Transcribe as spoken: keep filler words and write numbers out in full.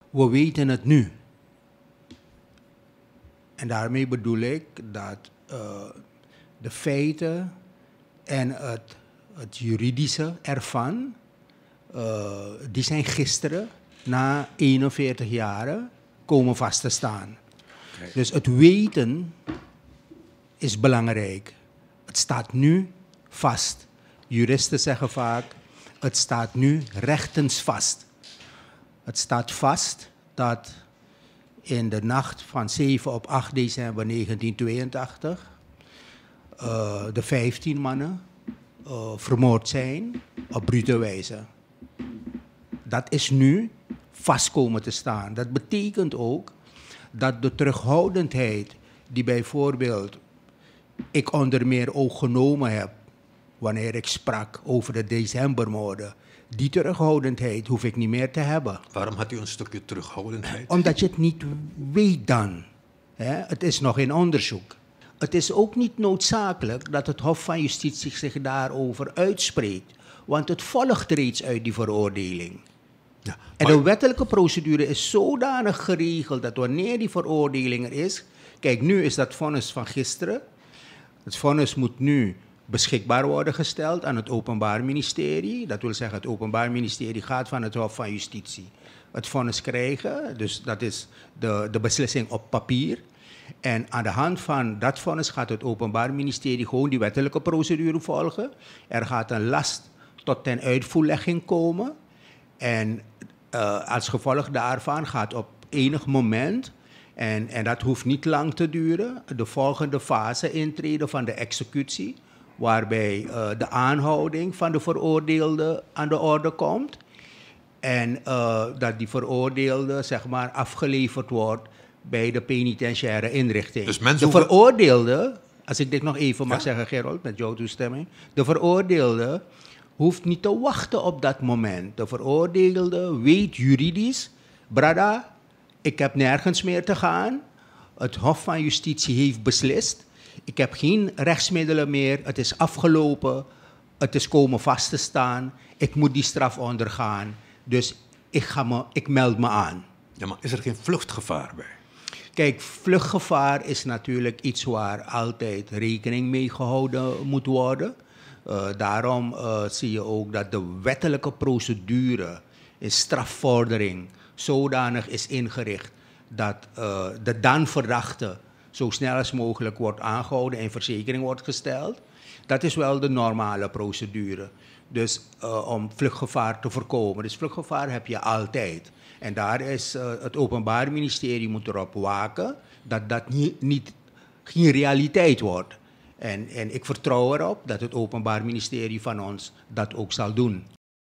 we weten het nu. En daarmee bedoel ik dat uh, de feiten en het, het juridische ervan, uh, die zijn gisteren, na eenenveertig jaren, komen vast te staan. Okay. Dus het weten is belangrijk. Het staat nu vast. Juristen zeggen vaak, het staat nu rechtens vast. Het staat vast dat in de nacht van zeven op acht december negentien tweeëntachtig uh, de vijftien mannen uh, vermoord zijn op brute wijze. Dat is nu vast komen te staan. Dat betekent ook dat de terughoudendheid die bijvoorbeeld ik onder meer ook genomen heb wanneer ik sprak over de decembermoorden, die terughoudendheid hoef ik niet meer te hebben. Waarom had u een stukje terughoudendheid? Omdat je het niet weet dan. Hè? Het is nog in onderzoek. Het is ook niet noodzakelijk dat het Hof van Justitie zich daarover uitspreekt. Want het volgt reeds uit die veroordeling. Ja, en de wettelijke procedure is zodanig geregeld dat wanneer die veroordeling er is... Kijk, nu is dat vonnis van gisteren. Het vonnis moet nu beschikbaar worden gesteld aan het Openbaar Ministerie. Dat wil zeggen, het Openbaar Ministerie gaat van het Hof van Justitie het vonnis krijgen. Dus dat is de, de beslissing op papier. En aan de hand van dat vonnis gaat het Openbaar Ministerie gewoon die wettelijke procedure volgen. Er gaat een last tot ten uitvoerlegging komen. En uh, als gevolg daarvan gaat op enig moment, en, en dat hoeft niet lang te duren, de volgende fase intreden van de executie, waarbij uh, de aanhouding van de veroordeelde aan de orde komt. En uh, dat die veroordeelde, zeg maar, afgeleverd wordt bij de penitentiaire inrichting. Dus mensen de veroordeelde, als ik dit nog even mag ja? zeggen, Gerold, met jouw toestemming. De veroordeelde hoeft niet te wachten op dat moment. De veroordeelde weet juridisch, brada, ik heb nergens meer te gaan. Het Hof van Justitie heeft beslist. Ik heb geen rechtsmiddelen meer. Het is afgelopen. Het is komen vast te staan. Ik moet die straf ondergaan. Dus ik, ga me, ik meld me aan. Ja, maar is er geen vluchtgevaar bij? Kijk, vluchtgevaar is natuurlijk iets waar altijd rekening mee gehouden moet worden. Uh, daarom uh, zie je ook dat de wettelijke procedure in strafvordering zodanig is ingericht dat uh, de dan verdachte zo snel als mogelijk wordt aangehouden en in verzekering wordt gesteld. Dat is wel de normale procedure. Dus uh, om vluchtgevaar te voorkomen. Dus vluchtgevaar heb je altijd. En daar is uh, het Openbaar Ministerie moet erop waken dat dat niet, niet, geen realiteit wordt. En, en ik vertrouw erop dat het Openbaar Ministerie van ons dat ook zal doen.